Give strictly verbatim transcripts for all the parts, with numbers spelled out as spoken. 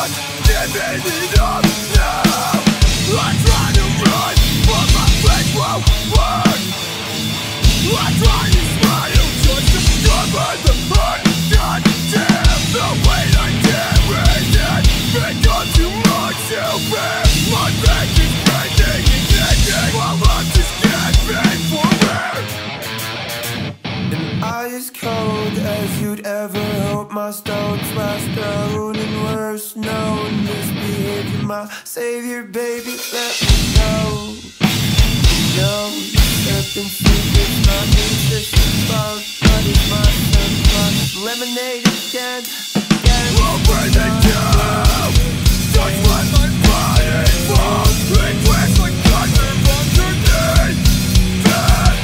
just giving it up now. I try to run, but my face won't work. I try to smile just to cover the hurt. God damn, the weight I carry that become too much to bear. My back is breaking and aching while I'm just getting for air. And I as cold as you'd ever hope. My stones last thrown and worse known misbehavior. My savior, baby, let me go. No, stepping secrets, my new system found. But it's my surplus, lemonade again, again. I'll breathe it down, just let my body fall. It cracks like thunder underneath that.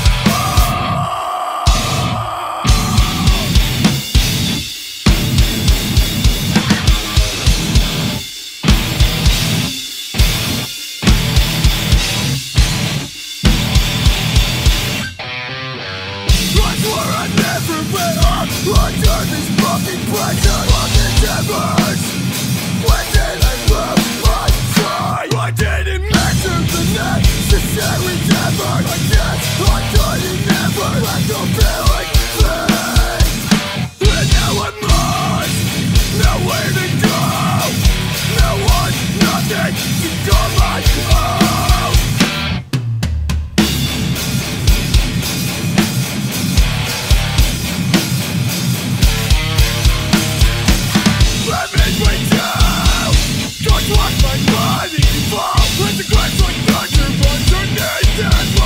Under this fucking pressure of endeavors, when did I lose my sight? I didn't measure the necessary effort. I guess I couldn't never let the feeling flee. And now I'm lost, nowhere to go. No one, nothing to call my own. Watch my body fall, let the glass like thunder underneath that.